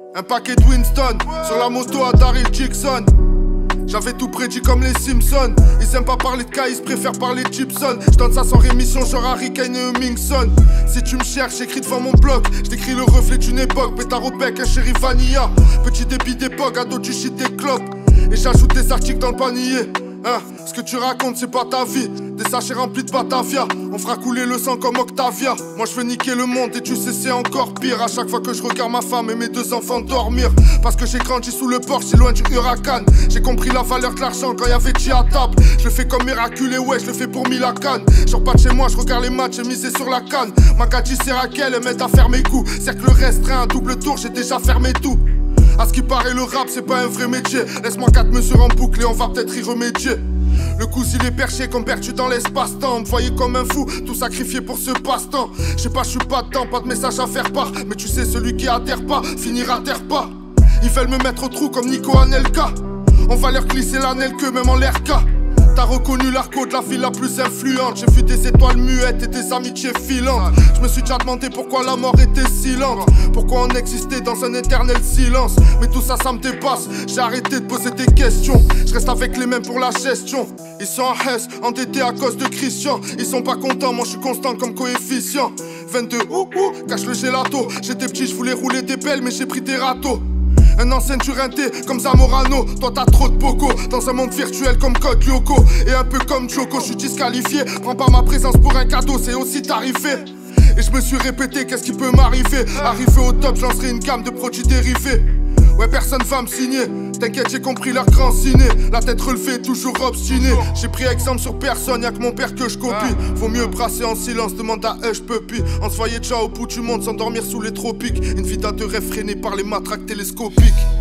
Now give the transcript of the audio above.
Un paquet de Winston sur la moto à Daryl Dixon. J'avais tout prédit comme les Simpsons. Ils aiment pas parler de cas, ils préfèrent parler de Gibson. J'donne ça sans rémission, genre Harry Kane et Hummingson. Si tu me cherches, j'écris devant mon bloc. J'décris le reflet d'une époque, pétard au bec, un chéri vanilla. Petit débit d'époque, ado du shit des clopes. Et j'ajoute des articles dans le panier. Hein, ce que tu racontes c'est pas ta vie. Des sachets remplis de Batavia. On fera couler le sang comme Octavia. Moi je veux niquer le monde et tu sais c'est encore pire. À chaque fois que je regarde ma femme et mes deux enfants dormir. Parce que j'ai grandi sous le porche, c'est loin du huracan. J'ai compris la valeur de l'argent quand y'avait G à table. Je le fais comme Miraculé, ouais je le fais pour Mila Khan. Je repars de chez moi, je regarde les matchs, j'ai misé sur la canne. Ma gadji c'est Raquel, elle m'aide à faire mes coups. Cercle restreint, double tour, j'ai déjà fermé tout. À ce qui paraît le rap c'est pas un vrai métier. Laisse-moi 4 mesures en boucle et on va peut-être y remédier. Le coup il est perché comme perdu dans l'espace-temps. Me voyez comme un fou, tout sacrifié pour ce passe-temps. Je sais pas, je suis pas dedans, pas de message à faire part. Mais tu sais celui qui adhère pas, finira à terre pas. Ils veulent me mettre au trou comme Nico Anelka. On va leur glisser l'anel que même en l'air cas. T'as reconnu l'arco de la ville la plus influente. J'ai vu des étoiles muettes et des amitiés filantes. Je me suis déjà demandé pourquoi la mort était si lente. Pourquoi on existait dans un éternel silence. Mais tout ça, ça me dépasse. J'ai arrêté de poser des questions. Je reste avec les mêmes pour la gestion. Ils sont en haisse, endettés à cause de Christian. Ils sont pas contents, moi je suis constant comme coefficient. 22, cache le gelato. J'étais petit, je voulais rouler des belles, mais j'ai pris des râteaux. Un ancien turinté comme Zamorano. Toi t'as trop de poco dans un monde virtuel comme Code Lyoko. Et un peu comme Joko, je suis disqualifié. Prends pas ma présence pour un cadeau, c'est aussi tarifé. Et je me suis répété qu'est-ce qui peut m'arriver. Arrivé au top, je lancerai une gamme de produits dérivés. Ouais personne va me signer. T'inquiète j'ai compris leur grand ciné. La tête relevée, toujours obstiné. J'ai pris exemple sur personne, y'a que mon père que je copie. Vaut mieux brasser en silence, demande à Hush Puppy. On se voyait déjà au bout du monde, s'endormir sous les tropiques. Une vida de rêve freinée par les matraques télescopiques.